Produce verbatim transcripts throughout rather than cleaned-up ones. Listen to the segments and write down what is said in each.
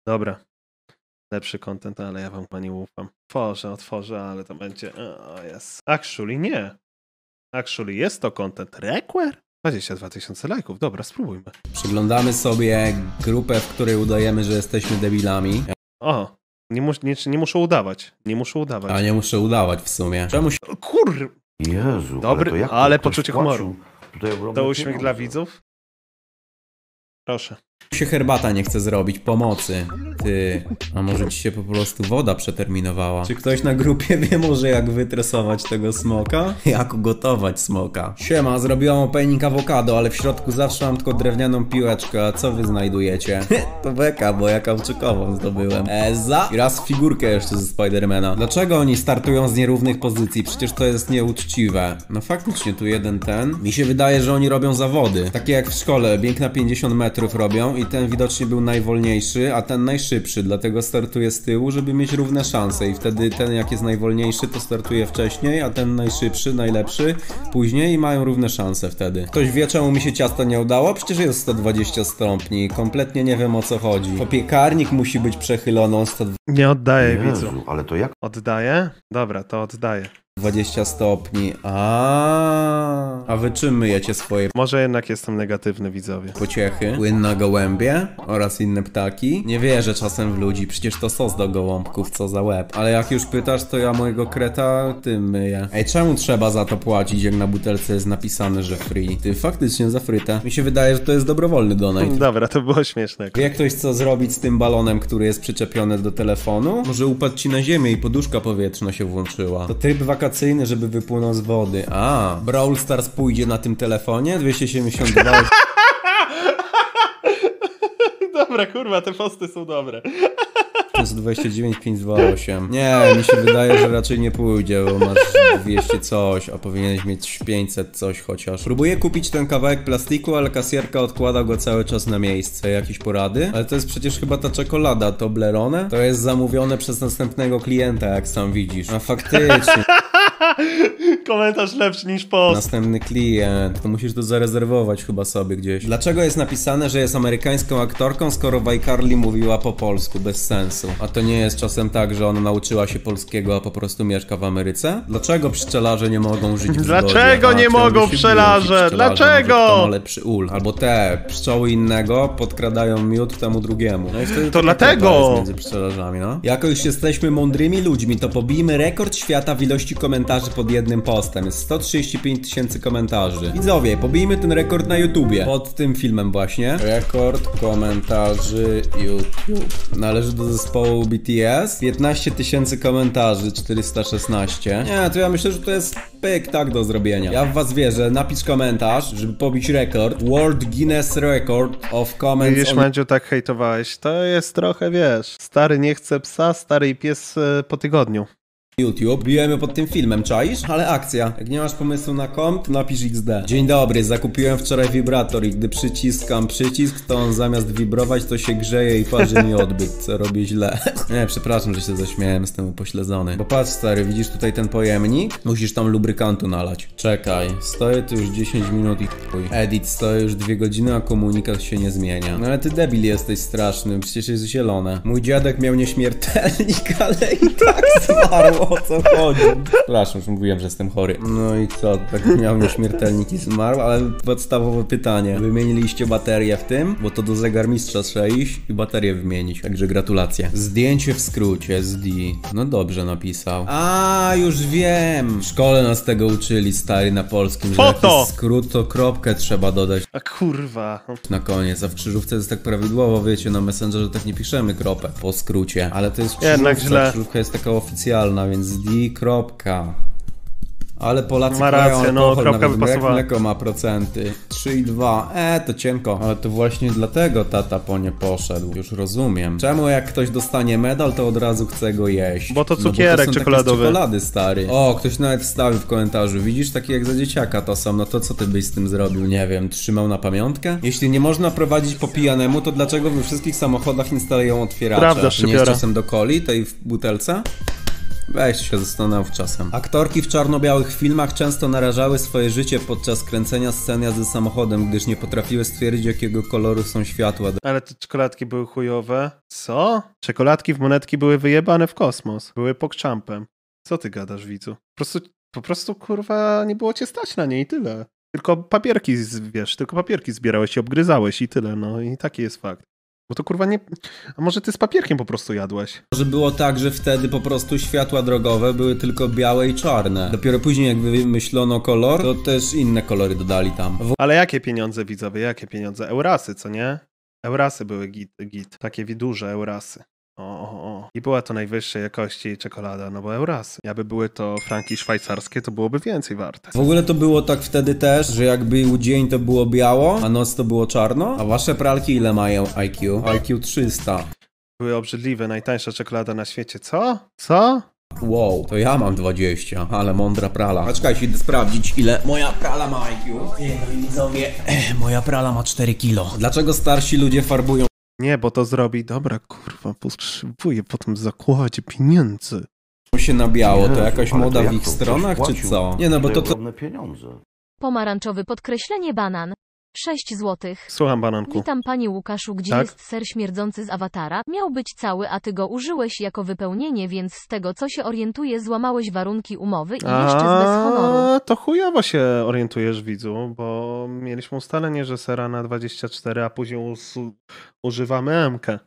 Dobra. Lepszy content, ale ja wam pani ufam. Otworzę, otworzę, ale to będzie... O, jest. Actually nie. Actually jest to content. Requer? dwadzieścia dwa tysiące lajków. Dobra, spróbujmy. Przyglądamy sobie grupę, w której udajemy, że jesteśmy debilami. O, nie, mus, nie, nie muszę udawać. Nie muszę udawać. A nie muszę udawać w sumie. Czemu się... Kur... Jezu, Dobry, ale, to jak ale to poczucie humoru. To uśmiech pieniądze. dla widzów? Proszę. się herbata nie chce zrobić? Pomocy. Ty, a może ci się po prostu woda przeterminowała? Czy ktoś na grupie wie może jak wytresować tego smoka? Jak ugotować smoka? Siema, zrobiłam opening awokado, ale w środku zawsze mam tylko drewnianą piłeczkę, a co wy znajdujecie? To beka, bo ja kauczykową zdobyłem. Eza? I raz figurkę jeszcze ze Spidermana. Dlaczego oni startują z nierównych pozycji? Przecież to jest nieuczciwe. No faktycznie, tu jeden ten. Mi się wydaje, że oni robią zawody. Takie jak w szkole, bieg na pięćdziesiąt metrów robią i ten widocznie był najwolniejszy, a ten najszybszy, dlatego startuje z tyłu, żeby mieć równe szanse i wtedy ten jak jest najwolniejszy to startuje wcześniej, a ten najszybszy, najlepszy później i mają równe szanse wtedy. Ktoś wie czemu mi się ciasto nie udało? Przecież jest sto dwadzieścia stopni, kompletnie nie wiem o co chodzi. To piekarnik musi być przechylony o sto Nie oddaję, Jezu, widzu. ale to jak? Oddaję? Dobra, to oddaję. dwadzieścia stopni. A, a wy czym myjecie swoje Może jednak jestem negatywny, widzowie. pociechy? Płyn na gołębie oraz inne ptaki? Nie wierzę czasem w ludzi, przecież to sos do gołąbków, co za łeb. Ale jak już pytasz, to ja mojego kreta tym myję. Ej, czemu trzeba za to płacić, jak na butelce jest napisane, że free? Ty, faktycznie za frytę. Mi się wydaje, że to jest dobrowolny donate. Dobra, to było śmieszne. Wie ktoś co zrobić z tym balonem, który jest przyczepiony do telefonu? Może upadł ci na ziemię i poduszka powietrzna się włączyła. To tryb wakacyjny, żeby wypłynął z wody. A, Brawl Stars pójdzie na tym telefonie? dwieście siedemdziesiąt dwa. Dobra, kurwa, te posty są dobre. dwadzieścia dziewięć pięćset dwadzieścia osiem. Nie, mi się wydaje, że raczej nie pójdzie, bo masz dwieście coś, a powinieneś mieć pięćset coś chociaż. Próbuję kupić ten kawałek plastiku, ale kasjerka odkłada go cały czas na miejsce. Jakieś porady? Ale to jest przecież chyba ta czekolada, Toblerone? To jest zamówione przez następnego klienta, jak sam widzisz. A faktycznie. Komentarz lepszy niż post. Następny klient, to musisz to zarezerwować chyba sobie gdzieś. Dlaczego jest napisane, że jest amerykańską aktorką, skoro iCarly mówiła po polsku? Bez sensu. A to nie jest czasem tak, że ona nauczyła się polskiego, a po prostu mieszka w Ameryce? Dlaczego pszczelarze nie mogą żyć w zgodzie? Dlaczego nie mogą pszczelarze? Dlaczego? Może kto ma lepszy ul. Albo te pszczoły innego podkradają miód temu drugiemu. No i wtedy To taka dlatego! jest między pszczelarzami, no. Jako już jesteśmy mądrymi ludźmi, to pobijmy rekord świata w ilości komentarzy pod jednym postem. Jest sto trzydzieści pięć tysięcy komentarzy. Widzowie, pobijmy ten rekord na YouTubie. Pod tym filmem właśnie. Rekord komentarzy YouTube. Należy do zespołu B T S. piętnaście tysięcy komentarzy, czterysta szesnaście. Nie, to ja myślę, że to jest pyk tak do zrobienia. Ja w was wierzę. Napisz komentarz, żeby pobić rekord. World Guinness Record of Comments Widzisz, on... Mandziu, tak hejtowałeś. To jest trochę, wiesz, stary nie chce psa, stary i pies e, po tygodniu. YouTube. Bijemy pod tym filmem, czaisz? Ale akcja. Jak nie masz pomysłu na komp, to napisz X D. Dzień dobry, zakupiłem wczoraj wibrator i gdy przyciskam przycisk, to on zamiast wibrować, to się grzeje i parzy mi odbyt, co robię źle. Nie, przepraszam, że się zaśmiałem, jestem upośledzony. Bo patrz stary, widzisz tutaj ten pojemnik? Musisz tam lubrykantu nalać. Czekaj, stoję tu już dziesięć minut i chuj. Edit, stoję już dwie godziny, a komunikat się nie zmienia. No ale ty debil jesteś straszny, przecież jest zielone. Mój dziadek miał nieśmiertelnik, ale i tak zmarł. O co chodzi? Przepraszam, że mówiłem, że jestem chory. No i co? Tak miał nieśmiertelnik i zmarł, ale podstawowe pytanie. Wymieniliście baterię w tym? Bo to do zegarmistrza trzeba iść i baterię wymienić. Także gratulacje. Zdjęcie w skrócie, S D. No dobrze napisał. A, już wiem. W szkole nas tego uczyli, stary, na polskim. Że Foto! jakiś skrót to kropkę trzeba dodać A kurwa. na koniec, a w krzyżówce jest tak prawidłowo, wiecie, na Messengerze tak nie piszemy kropę po skrócie, ale to jest w Jednak krzyżówce, źle. krzyżówka jest taka oficjalna, więc D kropka. Ale Polacy Ma krają rację, no, alkohol, kropka nawet, by bo jak pasowała. mleko ma procenty. trzy i dwa, e, to cienko. Ale to właśnie dlatego tata po nie poszedł, już rozumiem. Czemu jak ktoś dostanie medal, to od razu chce go jeść? Bo to No, bo cukierek to są czekoladowy. Takie z czekolady, stary. O, ktoś nawet wstawił w komentarzu, widzisz, takie jak za dzieciaka to są, no to co ty byś z tym zrobił? Nie wiem, trzymał na pamiątkę? Jeśli nie można prowadzić po pijanemu, to dlaczego we wszystkich samochodach instalują otwieracze? Prawda, To nie jest szczypiora. czasem do coli, tej w butelce? Weź się zastanów czasem. Aktorki w czarno-białych filmach często narażały swoje życie podczas kręcenia scen jazdy samochodem, gdyż nie potrafiły stwierdzić, jakiego koloru są światła. Ale te czekoladki były chujowe. Co? Czekoladki w monetki były wyjebane w kosmos. Były pokczampem. Co ty gadasz, widzu? Po prostu, po prostu, kurwa, nie było cię stać na nie i tyle. Tylko papierki, wiesz, tylko papierki zbierałeś i obgryzałeś i tyle, no i taki jest fakt. Bo to kurwa nie... A może ty z papierkiem po prostu jadłeś? Że było tak, że wtedy po prostu światła drogowe były tylko białe i czarne. Dopiero później jak wymyślono kolor, to też inne kolory dodali tam. W... Ale jakie pieniądze, widzowie, jakie pieniądze? Eurasy, co nie? Eurasy były git, git. Takie duże Eurasy. O, o, o. I była to najwyższej jakości czekolada, no bo Eurasy. Jakby były to franki szwajcarskie, to byłoby więcej warte. W ogóle to było tak wtedy też, że jak był dzień to było biało, a noc to było czarno. A wasze pralki ile mają I Q? I Q trzysta. Były obrzydliwe, najtańsza czekolada na świecie. Co? Co? Wow, to ja mam dwadzieścia, ale mądra prala. A czekajcie, idę sprawdzić, ile moja prala ma I Q. Nie, no i widzowie, moja prala ma cztery kilo. Dlaczego starsi ludzie farbują? Nie, bo to zrobi, dobra, kurwa, potrzebuję po tym zakładzie pieniędzy. Się na biało, Jezu, to jakaś ale moda to w jak ich to? stronach, Ktoś czy płacił co? Nie no, bo to... to... ogromne pieniądze. Pomarańczowy podkreślenie banan. sześć złotych. Słucham, bananku. Witam panie Łukaszu, gdzie Tak? jest ser śmierdzący z awatara? Miał być cały, a ty go użyłeś jako wypełnienie, więc z tego co się orientuję złamałeś warunki umowy i jeszcze z bez honoru. A, to chujowo się orientujesz, widzu, bo mieliśmy ustalenie, że sera na dwadzieścia cztery, a później usu- używamy M-kę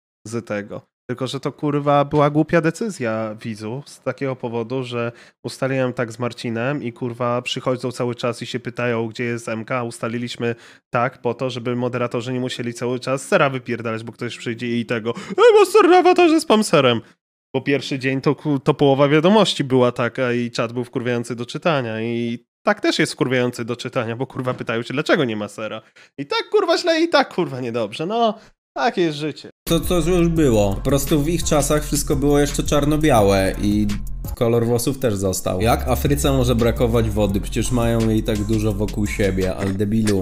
z tego. Tylko, że to kurwa była głupia decyzja, widzu, z takiego powodu, że ustaliłem tak z Marcinem i kurwa przychodzą cały czas i się pytają, gdzie jest M K, a ustaliliśmy tak po to, żeby moderatorzy nie musieli cały czas sera wypierdalać, bo ktoś przyjdzie i tego, e, bo ser na awatarze z spamserem. Bo pierwszy dzień to, to połowa wiadomości była taka i czat był wkurwiający do czytania i tak też jest wkurwiający do czytania, bo kurwa pytają się, dlaczego nie ma sera. I tak kurwa źle i tak kurwa niedobrze, no takie jest życie. To, to już było. Po prostu w ich czasach wszystko było jeszcze czarno-białe i kolor włosów też został. Jak Afryce może brakować wody? Przecież mają jej tak dużo wokół siebie, ale debilu.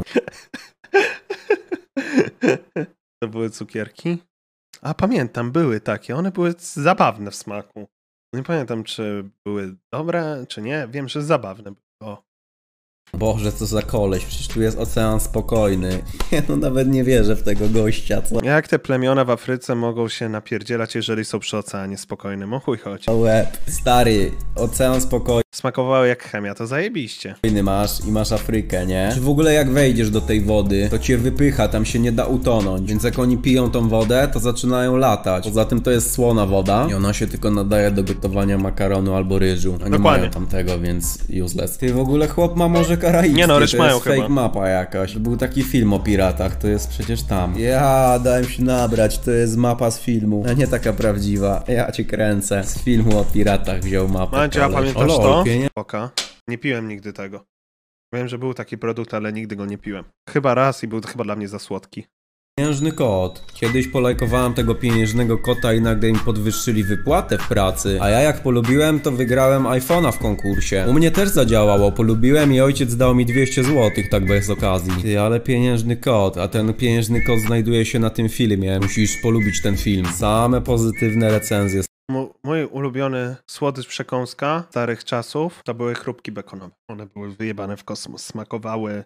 To były cukierki? A pamiętam, były takie. One były zabawne w smaku. Nie pamiętam, czy były dobre, czy nie. Wiem, że zabawne były. O. Boże, co za koleś, przecież tu jest ocean spokojny. Ja no nawet nie wierzę w tego gościa, co? Jak te plemiona w Afryce mogą się napierdzielać, jeżeli są przy oceanie spokojnym? O chuj chodzi. Łeb. Stary, ocean spokojny Smakowało jak chemia, to zajebiście. masz i masz Afrykę, nie? Czy w ogóle jak wejdziesz do tej wody, to cię wypycha, tam się nie da utonąć. Więc jak oni piją tą wodę, to zaczynają latać. Poza tym to jest słona woda i ona się tylko nadaje do gotowania makaronu albo ryżu. A nie Dokładnie. mają tam tego, więc useless. Ty w ogóle chłop ma Morze Karaibskie. Nie no, ryż to mają jest chyba. fake mapa jakaś. To był taki film o piratach, to jest przecież tam. Ja dałem się nabrać, to jest mapa z filmu, a nie taka prawdziwa. Ja cię kręcę. Z filmu o piratach wziął mapę. Mandzio, a koleś. pamiętasz O, to? lol, pienie- Oka. Nie piłem nigdy tego. Wiem, że był taki produkt, ale nigdy go nie piłem. Chyba raz i był chyba dla mnie za słodki. Pieniężny kot. Kiedyś polajkowałem tego pieniężnego kota i nagle im podwyższyli wypłatę w pracy. A ja jak polubiłem, to wygrałem iPhone'a w konkursie. U mnie też zadziałało, polubiłem i ojciec dał mi dwieście złotych, tak bez okazji. Ty, ale pieniężny kot, a ten pieniężny kot znajduje się na tym filmie. Musisz polubić ten film. Same pozytywne recenzje. M- mój ulubiony słodycz przekąska starych czasów to były chrupki bekonowe. One były wyjebane w kosmos. Smakowały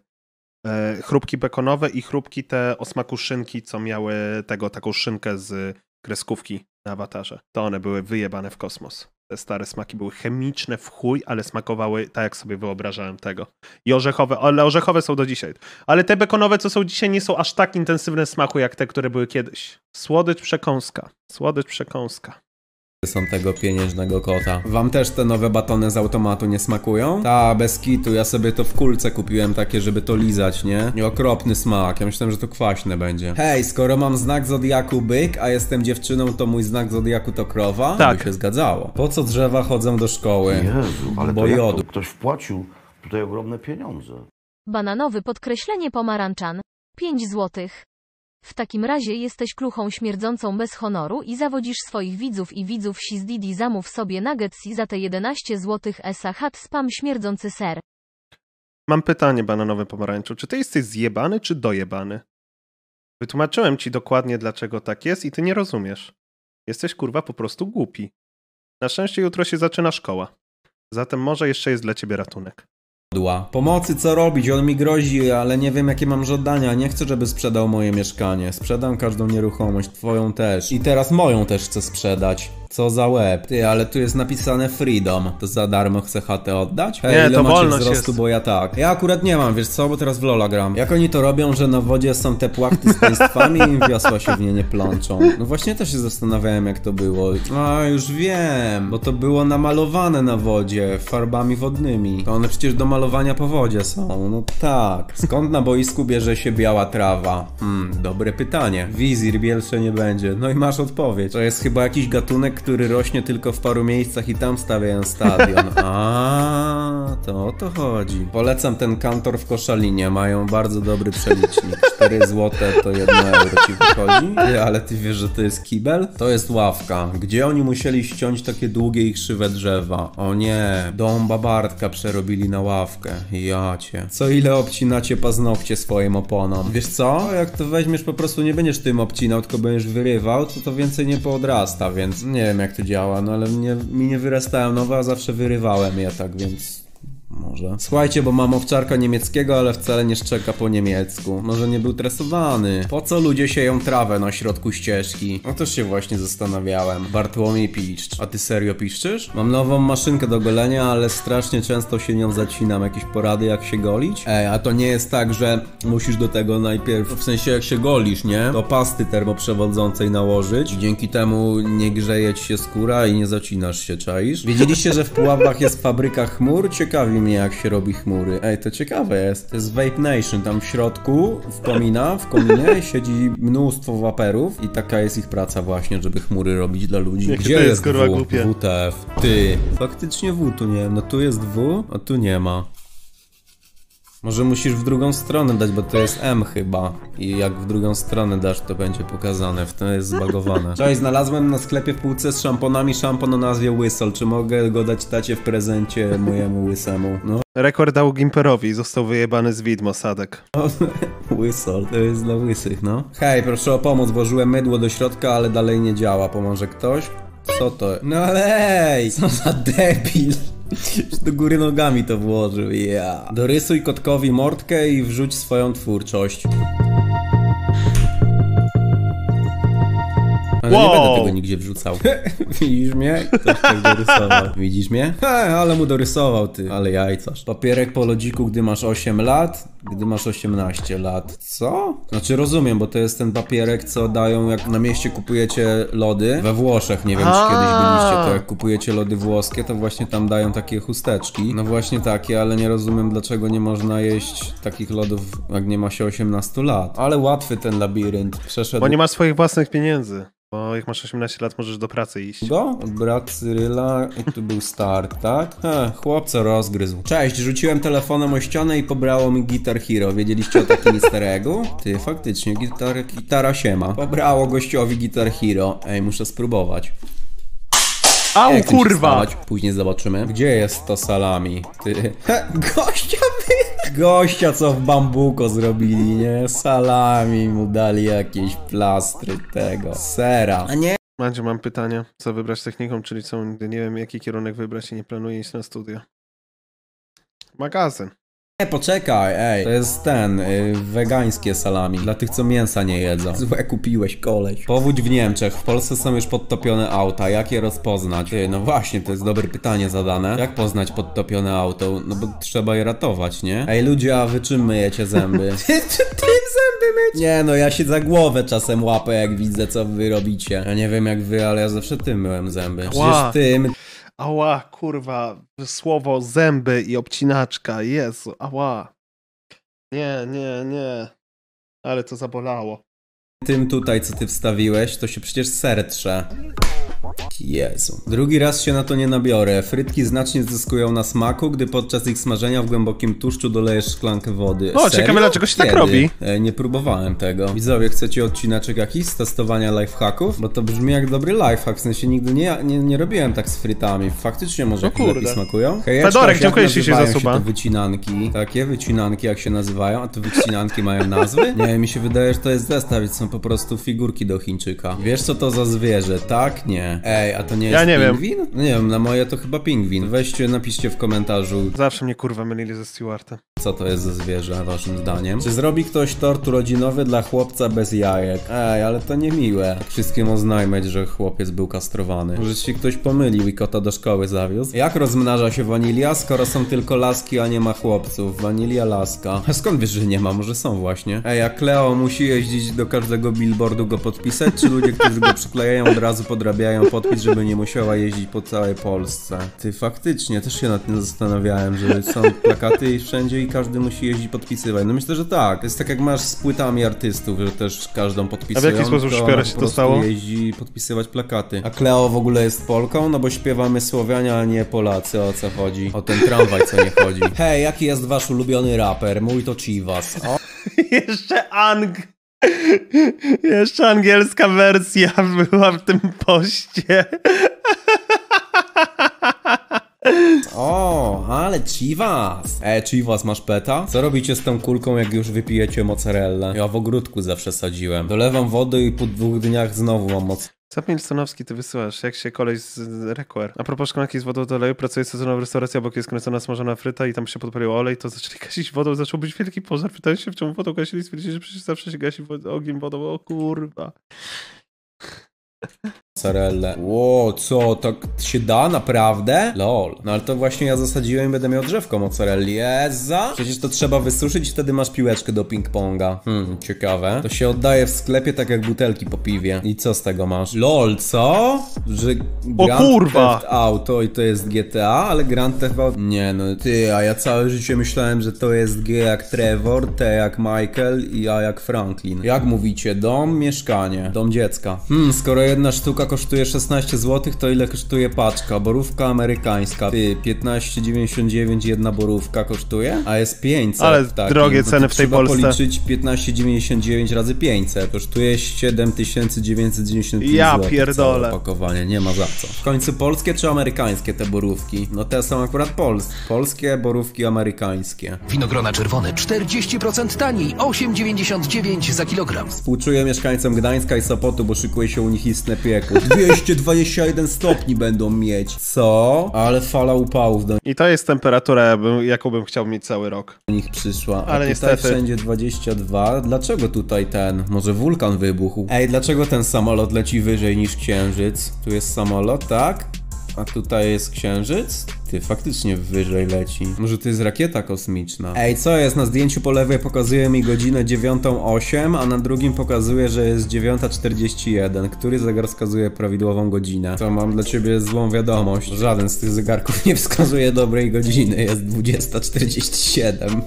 e, chrupki bekonowe i chrupki te o smaku szynki, co miały tego, taką szynkę z kreskówki na awatarze. To one były wyjebane w kosmos. Te stare smaki były chemiczne w chuj, ale smakowały tak, jak sobie wyobrażałem tego. I orzechowe, ale orzechowe są do dzisiaj. Ale te bekonowe, co są dzisiaj, nie są aż tak intensywne w smaku, jak te, które były kiedyś. Słodycz przekąska. Słodycz przekąska. Są tego pieniężnego kota. Wam też te nowe batony z automatu nie smakują? Ta, bez kitu, ja sobie to w kulce kupiłem takie, żeby to lizać, nie? Nie okropny smak, ja myślałem, że to kwaśne będzie. Hej, skoro mam znak zodiaku byk, a jestem dziewczyną, to mój znak zodiaku to krowa? Tak. By się zgadzało. Po co drzewa chodzą do szkoły? Jezu, ale Bo to jak jodu. to? Ktoś wpłacił tutaj ogromne pieniądze. Bananowy podkreślenie pomarańczan. pięć złotych. W takim razie jesteś kluchą śmierdzącą bez honoru i zawodzisz swoich widzów i widzów Sizdidi, zamów sobie nuggets i za te jedenaście złotych esa hat spam śmierdzący ser. Mam pytanie, bananowy pomarańczu. Czy ty jesteś zjebany, czy dojebany? Wytłumaczyłem ci dokładnie, dlaczego tak jest i ty nie rozumiesz. Jesteś, kurwa, po prostu głupi. Na szczęście jutro się zaczyna szkoła. Zatem może jeszcze jest dla ciebie ratunek. Pomocy, co robić? On mi grozi, ale nie wiem jakie mam żądania. Nie chcę, żeby sprzedał moje mieszkanie. Sprzedam każdą nieruchomość, twoją też. I teraz moją też chcę sprzedać. Co za łeb. Ty, ale tu jest napisane freedom. To za darmo chcę chatę oddać? Hej, nie, ile to macie wolność wzrostu, jest. bo ja tak. Ja akurat nie mam, wiesz co, bo teraz w Lola gram. Jak oni to robią, że na wodzie są te płachty z państwami i im wiosła się w nie nie plączą. No właśnie też się zastanawiałem jak to było. A, już wiem, bo to było namalowane na wodzie farbami wodnymi. To one przecież do malowania po wodzie są. No tak. Skąd na boisku bierze się biała trawa? Hmm, dobre pytanie. Wizir bielsze nie będzie. No i masz odpowiedź. To jest chyba jakiś gatunek, który rośnie tylko w paru miejscach i tam stawiają stadion. A, to o to chodzi. Polecam ten kantor w Koszalinie. Mają bardzo dobry przelicznik. cztery złote to jedno euro ci wychodzi. Ty, ale ty wiesz, że to jest kibel? To jest ławka. Gdzie oni musieli ściąć takie długie i krzywe drzewa? O nie, dąba Bartka przerobili na ławkę. Ja cię. Co ile obcinacie paznokcie swoim oponom? Wiesz co? Jak to weźmiesz, po prostu nie będziesz tym obcinał, tylko będziesz wyrywał, to to więcej nie poodrasta, więc nie wiem jak to działa, no ale mnie, mi nie wyrastają nowe, a zawsze wyrywałem je tak, więc... Może. Słuchajcie, bo mam owczarka niemieckiego, ale wcale nie szczeka po niemiecku. Może nie był tresowany. Po co ludzie sieją trawę na środku ścieżki? No też się właśnie zastanawiałem. Bartłomiej piszcz. A ty serio piszczysz? Mam nową maszynkę do golenia, ale strasznie często się nią zacinam. Jakieś porady jak się golić? Ej, a to nie jest tak, że musisz do tego najpierw, w sensie jak się golisz, nie? Do pasty termoprzewodzącej nałożyć. Dzięki temu nie grzeje ci się skóra i nie zacinasz się, czaisz? Wiedzieliście, że w Puławach jest fabryka chmur? Ciekawi mnie jak się robi chmury. Ej, to ciekawe jest. To jest Vape Nation. Tam w środku, w komina, w kominie siedzi mnóstwo waperów i taka jest ich praca właśnie, żeby chmury robić dla ludzi. Jakie Gdzie to jest, jest kurwa, W? głupie. W T F. Ty. Faktycznie W tu nie. No tu jest W, a tu nie ma. Może musisz w drugą stronę dać, bo to jest M chyba. I jak w drugą stronę dasz, to będzie pokazane. W to jest zbagowane. Cześć, znalazłem na sklepie w półce z szamponami szampon o nazwie Whistle. Czy mogę go dać tacie w prezencie mojemu łysemu? No. Rekord dał Gimperowi i został wyjebany z widmo, Sadek. Whistle, to jest dla łysych, no. Hej, proszę o pomoc, włożyłem mydło do środka, ale dalej nie działa. Pomoże ktoś? Co to? No ale hej! Co za debil! Już do góry nogami to włożył, ja. Yeah. Dorysuj kotkowi mordkę i wrzuć swoją twórczość. Ale wow. Nie będę tego nigdzie wrzucał. Widzisz mnie? Ktoś tak dorysował. Widzisz mnie? He, ale mu dorysował ty. Ale jajcarz. Papierek po lodziku, gdy masz osiem lat, gdy masz osiemnaście lat. Co? Znaczy rozumiem, bo to jest ten papierek, co dają jak na mieście kupujecie lody. We Włoszech, nie wiem czy kiedyś byliście, to jak kupujecie lody włoskie, to właśnie tam dają takie chusteczki. No właśnie takie, ale nie rozumiem dlaczego nie można jeść takich lodów, jak nie ma się osiemnastu lat. Ale łatwy ten labirynt. Przeszedł... Bo nie masz swoich własnych pieniędzy. Bo jak masz osiemnaście lat, możesz do pracy iść. Go? Brat Cyryla i tu był start, tak? He, chłopca rozgryzł. Cześć, rzuciłem telefonem o ścianę i pobrało mi Guitar Hero. Wiedzieliście o takim easter eggu? Ty, faktycznie, gitar, gitara siema. Pobrało gościowi Guitar Hero. Ej, muszę spróbować. Au, Jak kurwa! Później zobaczymy. Gdzie jest to salami? Ty. He, gościa wy... Gościa, co w bambuko zrobili, nie? Salami mu dali jakieś plastry tego. Sera. A nie? Mandziu, mam pytanie. Co wybrać techniką, czyli co, nie wiem jaki kierunek wybrać i nie planuję iść na studia. Magazyn. Nie, poczekaj, ej. To jest ten, y, wegańskie salami. Dla tych, co mięsa nie jedzą. Złe kupiłeś, koleś. Powódź w Niemczech. W Polsce są już podtopione auta. Jak je rozpoznać? Ty, no właśnie, to jest dobre pytanie zadane. Jak poznać podtopione auto? No bo trzeba je ratować, nie? Ej, ludzie, a wy czym myjecie zęby? Ty, ty, ty zęby myć? Nie, no ja się za głowę czasem łapę, jak widzę, co wy robicie. Ja nie wiem jak wy, ale ja zawsze tym myłem zęby. Przecież Ła. tym... Ała, kurwa, słowo zęby i obcinaczka, Jezu, ała. Nie, nie, nie. Ale to zabolało. Tym tutaj, co ty wstawiłeś, to się przecież ser trze. Jezu. Drugi raz się na to nie nabiorę. Frytki znacznie zyskują na smaku, gdy podczas ich smażenia w głębokim tłuszczu dolejesz szklankę wody. O, Serio? ciekawe dlaczego się tak Kiedy? robi. E, nie próbowałem tego. Widzowie, chcecie odcinaczek jakiś z testowania lifehacków? Bo to brzmi jak dobry lifehack, w sensie nigdy nie, nie, nie robiłem tak z frytami. Faktycznie może No jakieś lepiej kurde. smakują? Hejeczka, Fedorek, jak dziękuję ci się za nazywają suba. te wycinanki? Takie wycinanki jak się nazywają? A te wycinanki mają nazwy? Nie, mi się wydaje, że to jest zestaw, więc są po prostu figurki do Chińczyka. Wiesz co to za zwierzę? Tak? Nie. Ej, Ej, a to nie Ja jest nie pingwin? Wiem. No nie wiem, na moje to chyba pingwin. Weźcie, napiszcie w komentarzu, Zawsze mnie kurwa mylili ze Stewartem. co to jest za zwierzę, waszym zdaniem. Czy zrobi ktoś tort urodzinowy dla chłopca bez jajek? Ej, ale to niemiłe. Wszystkim oznajmiać, że chłopiec był kastrowany. Może się ktoś pomylił i kota do szkoły zawiózł. Jak rozmnaża się wanilia, skoro są tylko laski, a nie ma chłopców? Wanilia, laska. A skąd wiesz, że nie ma? Może są właśnie. Ej, a Cleo musi jeździć do każdego billboardu go podpisać, czy ludzie, którzy go przyklejają, od razu podrabiają podpis, żeby nie musiała jeździć po całej Polsce? Ty, faktycznie, też się nad tym zastanawiałem, że są plakaty wszędzie i każdy musi jeździć podpisywać. No myślę, że tak. To jest tak jak masz z płytami artystów, że też każdą podpisują. A w jaki sposób szpiera się to stało? Jeździ podpisywać plakaty. A Cleo w ogóle jest Polką? No bo śpiewamy Słowianie, a nie Polacy. O co chodzi? O ten tramwaj, co nie chodzi. Hej, jaki jest wasz ulubiony raper? Mój to Chivas. O. Jeszcze Ang... Jeszcze angielska wersja była w tym poście. O, ale Chivas! E, Chivas, masz peta? Co robicie z tą kulką, jak już wypijecie mozzarellę? Ja w ogródku zawsze sadziłem. Dolewam wody i po dwóch dniach znowu mam moc. Co Milstonowski ty wysyłasz? Jak się koleś z Requer? A propos szklanki z wodą do oleju, pracuje sezonowa w restauracji, obok jest kręcona smażona fryta i tam się podpalił olej, to zaczęli gasić wodą, zaczął być wielki pożar. Pytałem się, w czemu wodą gasili, stwierdzili, że przecież zawsze się gasi ogień wodą. O kurwa. Mozzarellę. Ło, co? Tak się da? Naprawdę? Lol. No ale to właśnie ja zasadziłem i będę miał drzewko mozzarelli. Jeza? Przecież to trzeba wysuszyć i wtedy masz piłeczkę do ping-ponga. Hmm, ciekawe. To się oddaje w sklepie tak jak butelki po piwie. I co z tego masz? Lol, co? Że Grand o kurwa! Theft Auto i to jest G T A, ale Grand Theft Auto... Nie no, ty, a ja całe życie myślałem, że to jest G jak Trevor, T jak Michael i A jak Franklin. Jak mówicie? Dom, mieszkanie. Dom dziecka. Hmm, skoro jedna sztuka kosztuje szesnaście złotych, to ile kosztuje paczka? Borówka amerykańska. Ty, piętnaście dziewięćdziesiąt dziewięć jedna borówka kosztuje? A jest pięćset. Ale takim. drogie ceny w tej trzeba Polsce. Trzeba policzyć piętnaście dziewięćdziesiąt dziewięć razy pięćset. Kosztuje siedem tysięcy dziewięćset dziewięćdziesiąt pięć Ja złotych pierdolę. całe opakowanie, nie ma za co. W końcu polskie czy amerykańskie te borówki? No te są akurat polskie. Polskie borówki amerykańskie. Winogrona czerwone czterdzieści procent taniej, osiem dziewięćdziesiąt dziewięć za kilogram. Współczuję mieszkańcom Gdańska i Sopotu, bo szykuje się u nich istne piekło. dwieście dwadzieścia jeden stopni będą mieć. Co? Ale fala upałów do I to jest temperatura, jaką bym chciał mieć cały rok. nich przyszła. A Ale tutaj niestety. wszędzie dwadzieścia dwa. Dlaczego tutaj ten? Może wulkan wybuchł? Ej, dlaczego ten samolot leci wyżej niż księżyc? Tu jest samolot, tak? A tutaj jest księżyc? Ty, faktycznie wyżej leci. Może to jest rakieta kosmiczna. Ej, co jest? Na zdjęciu po lewej pokazuje mi godzinę dziewiątą osiem, a na drugim pokazuje, że jest dziewiąta czterdzieści jeden. Który zegar wskazuje prawidłową godzinę? To mam dla ciebie złą wiadomość. Żaden z tych zegarków nie wskazuje dobrej godziny. Jest dwudziesta czterdzieści siedem.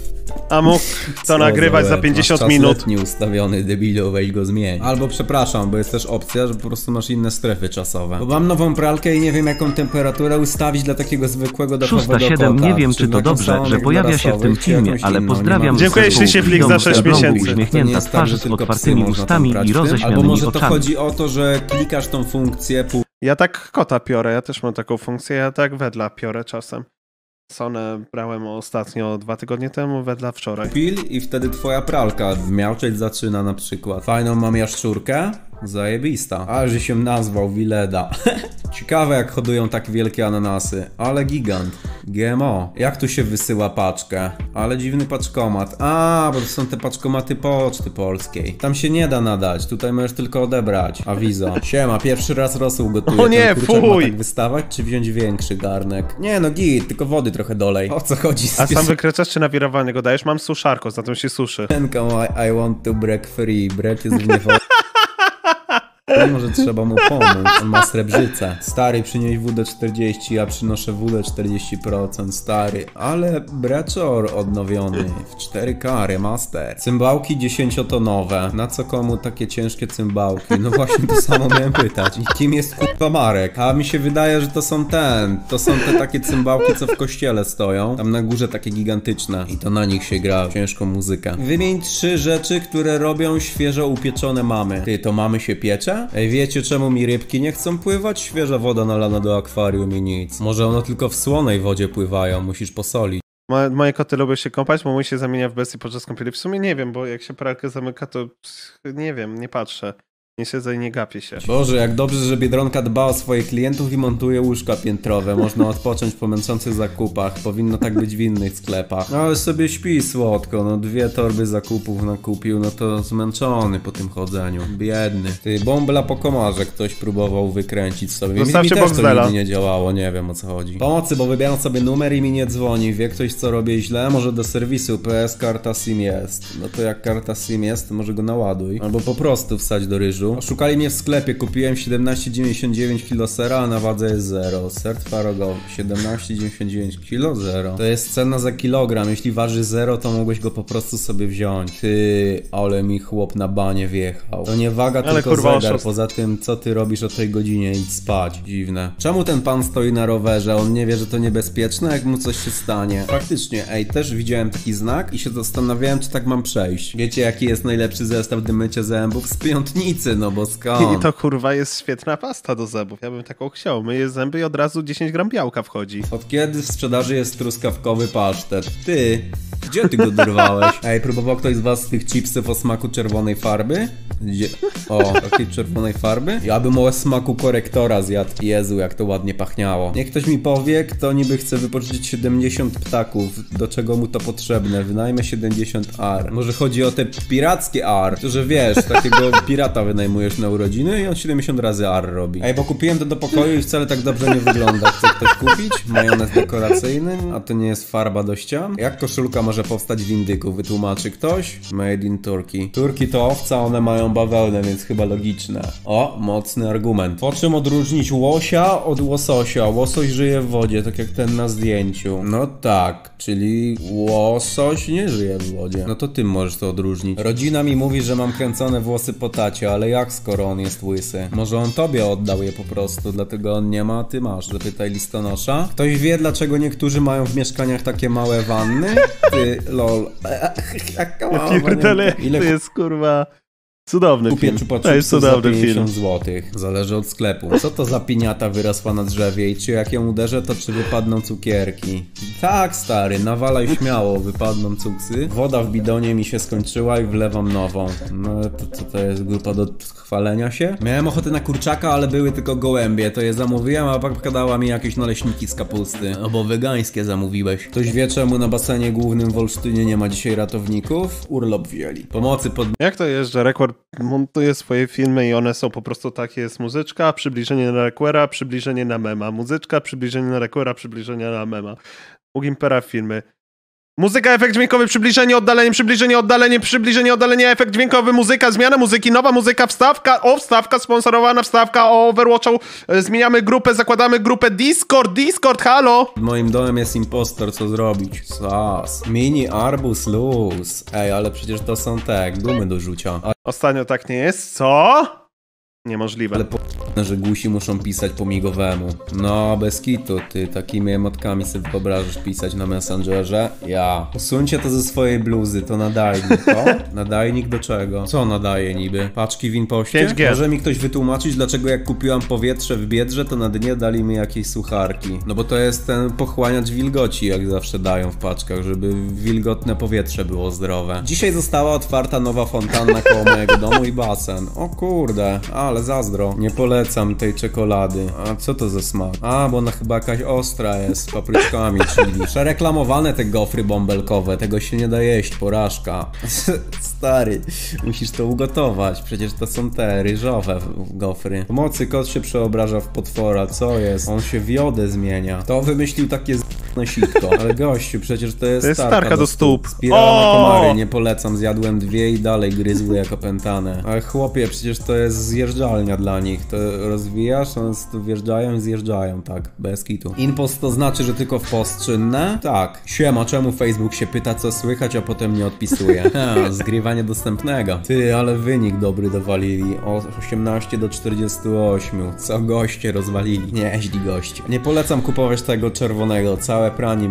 A mógł to nagrywać za pięćdziesiąt masz czas minut. letni ustawiony, debilu, weź go zmień. Albo przepraszam, bo jest też opcja, że po prostu masz inne strefy czasowe. Bo mam nową pralkę i nie wiem, jaką temperaturę ustawić dla takiego zwykłego dachowego szósta siedem, kota. nie wiem, Czy czy to taką dobrze, samą że jak pojawia dla się w tym rasowych, czy filmie, jakąś ale inną, pozdrawiam nie Dziękuję serdecznie ślicznie, Flix, za sześć w domu, miesięcy. uśmiechnięta To nie jest twarz tak, że z tylko psy otwartymi można tam ustami brać i w tym. Albo roześmianymi może to oczami. chodzi o to, że klikasz tą funkcję, pół Ja tak kota piorę, ja też mam taką funkcję, ja tak wedla piorę czasem. Sonę brałem ostatnio dwa tygodnie temu, wedla wczoraj. pil i wtedy twoja pralka miauczeć zaczyna na przykład. Fajną mam jaszczurkę? Zajebista. A, że się nazwał Wileda. Ciekawe jak hodują tak wielkie ananasy. Ale gigant. G M O. Jak tu się wysyła paczkę? Ale dziwny paczkomat. A, bo to są te paczkomaty Poczty Polskiej. Tam się nie da nadać. Tutaj możesz tylko odebrać. Awizo. Siema, pierwszy raz rosół gotuję. O nie, Ten kurczak fuj! ma tak wystawać, czy wziąć większy garnek? Nie no, git, tylko wody trochę dolej. O co chodzi z A sam wykręcasz czy nawirowanie go dajesz? Mam suszarko, zatem się suszy. piosenką I, I want to break free. Bret jest w niewoli. Może trzeba mu pomóc, on ma srebrzycę. Stary, przynieś W D czterdzieści, ja przynoszę W D czterdzieści procent, stary. Ale breczor odnowiony w cztery K remaster. Cymbałki dziesięciotonowe. Na co komu takie ciężkie cymbałki? No właśnie to samo miałem pytać. I kim jest kurwa Marek? A mi się wydaje, że to są ten. To są te takie cymbałki, co w kościele stoją. Tam na górze takie gigantyczne. I to na nich się gra ciężką muzykę. Wymień trzy rzeczy, które robią świeżo upieczone mamy. Ty, to mamy się piecze? Ej, wiecie czemu mi rybki nie chcą pływać? Świeża woda nalana do akwarium i nic. Może one tylko w słonej wodzie pływają, musisz posolić. Moje, moje koty lubią się kąpać, bo mój się zamienia w bestię podczas kąpieli. W sumie nie wiem, bo jak się pralkę zamyka, to nie wiem, nie patrzę. Nie siedzę i nie gapię się. Boże, jak dobrze, że Biedronka dba o swoich klientów i montuje łóżka piętrowe. Można odpocząć po męczących zakupach. Powinno tak być w innych sklepach. Ale sobie śpi słodko, no dwie torby zakupów nakupił, no to zmęczony po tym chodzeniu. Biedny. Ty, bąbla po komarze ktoś próbował wykręcić sobie. Mi, mi Zostawcie też to Boxdela. nigdy nie działało, nie wiem o co chodzi. Pomocy, bo wybieram sobie numer i mi nie dzwoni. Wie ktoś co robię źle? Może do serwisu P S karta SIM jest. No to jak karta SIM jest, to może go naładuj. Albo po prostu wsadź do ryżu. Oszukali mnie w sklepie, kupiłem siedemnaście dziewięćdziesiąt dziewięć kilo sera, a na wadze jest zero. Ser twarogowy, siedemnaście dziewięćdziesiąt dziewięć kilo, zero. To jest cena za kilogram, jeśli waży zero, to mogłeś go po prostu sobie wziąć. Ty, ale mi chłop na banie wjechał. To nie waga, Ale tylko kurwa, zegar. oszust. Poza tym, co ty robisz o tej godzinie? Idź spać. Dziwne. Czemu ten pan stoi na rowerze? On nie wie, że to niebezpieczne, jak mu coś się stanie. Faktycznie, ej, też widziałem taki znak i się zastanawiałem, czy tak mam przejść. Wiecie, jaki jest najlepszy zestaw do mycia zębów? Z piątnicy, no bo skąd? I to kurwa jest świetna pasta do zębów. Ja bym taką chciał. Myję zęby i od razu dziesięć gram białka wchodzi. Od kiedy w sprzedaży jest truskawkowy pasztet? Ty, gdzie ty go dorwałeś? Ej, próbował ktoś z was tych chipsów o smaku czerwonej farby? Gdzie? O, takiej czerwonej farby? Ja bym o smaku korektora zjadł. Jezu, jak to ładnie pachniało. Niech ktoś mi powie, kto niby chce wypożyczyć siedemdziesiąt ptaków. Do czego mu to potrzebne? Wynajmę siedemdziesiąt ar. Może chodzi o te pirackie ar? To, że wiesz, takiego pirata wynajmujesz na urodziny i on siedemdziesiąt razy ar robi. Ej, bo kupiłem to do pokoju i wcale tak dobrze nie wygląda. Chce ktoś kupić? Majonez dekoracyjny? A to nie jest farba do ścian? Jak koszulka może powstać w indyku? Wytłumaczy ktoś? Made in Turkey. Turki to owca, one mają bawełnę, więc chyba logiczne. O, mocny argument. Po czym odróżnić łosia od łososia? Łosoś żyje w wodzie, tak jak ten na zdjęciu. No tak, czyli łosoś nie żyje w wodzie. No to ty możesz to odróżnić. Rodzina mi mówi, że mam kręcone włosy po tacie, ale jak skoro on jest łysy? Może on tobie oddał je po prostu, dlatego on nie ma, a ty masz. Zapytaj listonosza. Ktoś wie, dlaczego niektórzy mają w mieszkaniach takie małe wanny? Ty, lol. Jaka mała Pierdolę, Ile to jest kurwa cudowny kupię film. chupa To jest chipsów za cudowny film. pięćdziesiąt złotych. Zależy od sklepu. Co to za piniata wyrosła na drzewie i czy jak ją uderzę, to czy wypadną cukierki? Tak, stary, nawalaj śmiało, wypadną cuksy. Woda w bidonie mi się skończyła i wlewam nową. No to, to, to jest grupa do chwalenia się? Miałem ochotę na kurczaka, ale były tylko gołębie. To je zamówiłem, a babka dała mi jakieś naleśniki z kapusty. No bo wegańskie zamówiłeś. Ktoś wie, czemu na basenie głównym w Olsztynie nie ma dzisiaj ratowników? Urlop wzięli. Pomocy pod... Jak to jest, że Rekord montuje swoje filmy i one są po prostu takie, jest muzyczka, przybliżenie na Requera, przybliżenie na mema, muzyczka, przybliżenie na Requera, przybliżenie na mema. U Gimpera filmy. Muzyka, efekt dźwiękowy, przybliżenie, oddalenie, przybliżenie, oddalenie, przybliżenie, oddalenie, efekt dźwiękowy, muzyka, zmiana muzyki, nowa muzyka, wstawka, o, wstawka, sponsorowana wstawka, o, Overwatchu, e, zmieniamy grupę, zakładamy grupę Discord, Discord, halo! Moim domem jest impostor, co zrobić? Sas. Mini arbus luz. Ej, ale przecież to są te gumy do rzucia. Ostatnio tak nie jest, co? Niemożliwe. Ale po... że gusi muszą pisać po migowemu. No, bez kitu, ty takimi emotkami sobie wyobrażasz pisać na Messengerze? Ja. Usuńcie to ze swojej bluzy, to nadajnik, to? Nadajnik do czego? Co nadaje niby? Paczki w impoście? pięć G. Może mi ktoś wytłumaczyć, dlaczego jak kupiłam powietrze w Biedrze, to na dnie dali mi jakieś sucharki? No bo to jest ten pochłaniacz wilgoci, jak zawsze dają w paczkach, żeby wilgotne powietrze było zdrowe. Dzisiaj została otwarta nowa fontanna koło mojego domu i basen. O kurde, ale zazdro. Nie polecam tej czekolady. A co to za smak? A, bo ona chyba jakaś ostra jest, z papryczkami chili. Przereklamowane te gofry bąbelkowe, tego się nie da jeść, porażka. Stary, musisz to ugotować, przecież to są te ryżowe gofry. Pomocy, kot się przeobraża w potwora, co jest? On się w jodę zmienia. To wymyślił takie z***ne sitko. Ale gościu, przecież to jest, To jest starka, starka do stóp. Spiralne O! komary, nie polecam, zjadłem dwie i dalej gryzły jak opętane. Ale chłopie, przecież to jest zjeżdżalnia dla nich. To rozwijasz, one tu wjeżdżają i zjeżdżają, tak, bez kitu. Impost to znaczy, że tylko w post czynne? Tak. Siema, czemu Facebook się pyta, co słychać, a potem nie odpisuje? Ha, zgrywanie dostępnego. Ty, ale wynik dobry dowalili. O osiemnaście do czterdziestu ośmiu. Co goście rozwalili? Nieźli goście. Nie polecam kupować tego czerwonego. Całe pranie mi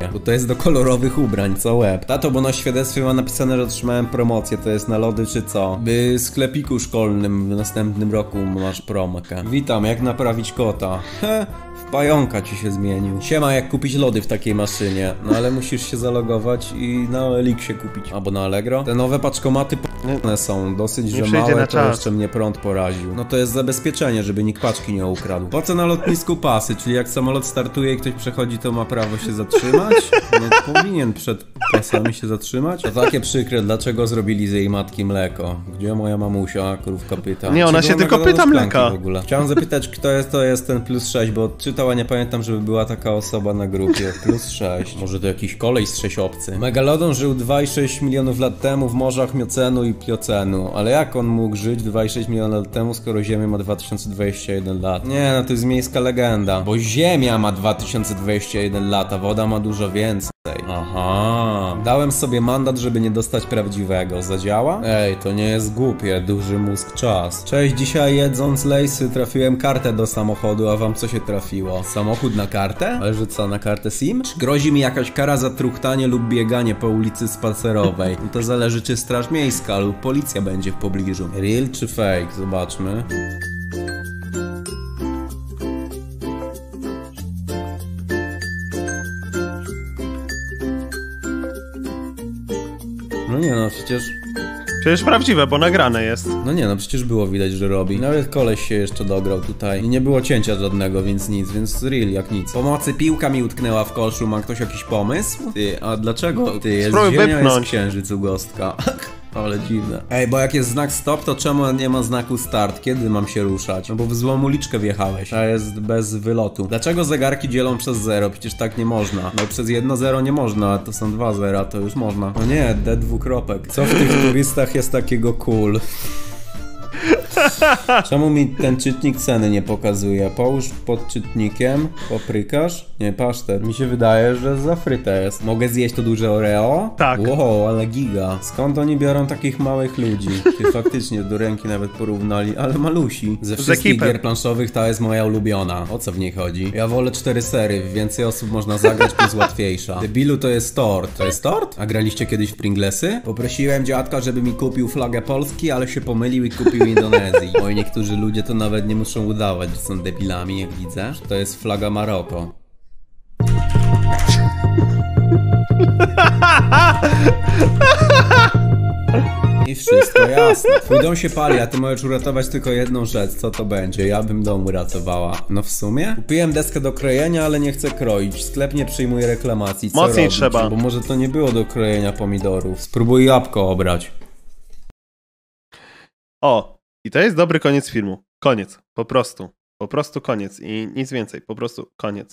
Bo to jest do kolorowych ubrań, co łeb. Tato, bo na świadectwie ma napisane, że otrzymałem promocję, to jest na lody czy co? By w sklepiku szkolnym w następnym roku masz promkę. Witam, jak naprawić kota? He, w pająka ci się zmienił. Siema, jak kupić lody w takiej maszynie? No ale musisz się zalogować i na O L X-ie kupić. Albo na Allegro. Te nowe paczkomaty p***ne są, dosyć, że małe, to jeszcze mnie prąd poraził. No to jest zabezpieczenie, żeby nikt paczki nie ukradł. Po co na lotnisku pasy? Czyli jak samolot startuje i ktoś przechodzi, to ma prawo się zatrzymać? No powinien przed pasami się zatrzymać? To takie przykre, dlaczego zrobili z jej matki mleko? Gdzie moja mamusia? Krówka pyta. Nie, ona się tylko pyta mleka. W ogóle. Chciałem zapytać, kto jest, to jest ten plus sześć, bo odczytał, a nie pamiętam, żeby była taka osoba na grupie. Plus sześć. Może to jakiś kolej z sześciobcy. Megalodon żył dwa i sześć milionów lat temu w morzach Miocenu i Pliocenu. Ale jak on mógł żyć dwa i sześć milionów lat temu, skoro Ziemia ma dwa tysiące dwadzieścia jeden lat? Nie, no to jest miejska legenda. Bo Ziemia ma dwa tysiące dwadzieścia jeden lat, a woda ma dużo więcej. Aha. Dałem sobie mandat, żeby nie dostać prawdziwego. Zadziała? Ej, to nie jest głupie. Duży mózg czas. Cześć, dzisiaj jedząc lejsy trafiłem kartę do samochodu, a wam co się trafiło? Samochód na kartę? Ale że co, na kartę SIM? Czy grozi mi jakaś kara za truchtanie lub bieganie po ulicy spacerowej? No to zależy, czy straż miejska lub policja będzie w pobliżu. Real czy fake? Zobaczmy. No nie no, przecież... Przecież prawdziwe, bo nagrane jest. No nie no, przecież było widać, że robi. Nawet koleś się jeszcze dograł tutaj. I nie było cięcia żadnego, więc nic, więc real jak nic. Pomocy, piłka mi utknęła w koszu, ma ktoś jakiś pomysł? Ty, a dlaczego? Ty, jest Spróbuj Ziemia, wypchnąć. jest księżyc u Gostka. Ale dziwne. Ej, bo jak jest znak stop, to czemu nie ma znaku start? Kiedy mam się ruszać? No bo w złą uliczkę wjechałeś, a jest bez wylotu. Dlaczego zegarki dzielą przez zero? Przecież tak nie można. No przez jedno zero nie można, a to są dwa zera, to już można. No nie, D dwukropek. Co w tych turystach jest takiego cool? Czemu mi ten czytnik ceny nie pokazuje? Połóż pod czytnikiem, paprykarz? Nie, pasztet. Mi się wydaje, że za frytę jest. Mogę zjeść to duże Oreo? Tak. Wow, ale giga. Skąd oni biorą takich małych ludzi? Ty faktycznie do ręki nawet porównali, ale malusi. Ze wszystkich gier planszowych ta jest moja ulubiona. O co w niej chodzi? Ja wolę cztery sery, więcej osób można zagrać, to jest łatwiejsza. Debilu to jest tort. To jest tort? A graliście kiedyś w Pringlesy? Poprosiłem dziadka, żeby mi kupił flagę Polski, ale się pomylił i kupił Indonezji. Oj, niektórzy ludzie to nawet nie muszą udawać, że są debilami, jak widzę. To jest flaga Maroko. I wszystko jasne. Twój dom się pali, a ty możesz uratować tylko jedną rzecz. Co to będzie? Ja bym dom uratowała. No w sumie? Kupiłem deskę do krojenia, ale nie chcę kroić. Sklep nie przyjmuje reklamacji. Co Mocniej robić? trzeba. Bo może to nie było do krojenia pomidorów. Spróbuj jabłko obrać. O, i to jest dobry koniec filmu. Koniec. Po prostu. Po prostu koniec. I nic więcej. Po prostu koniec.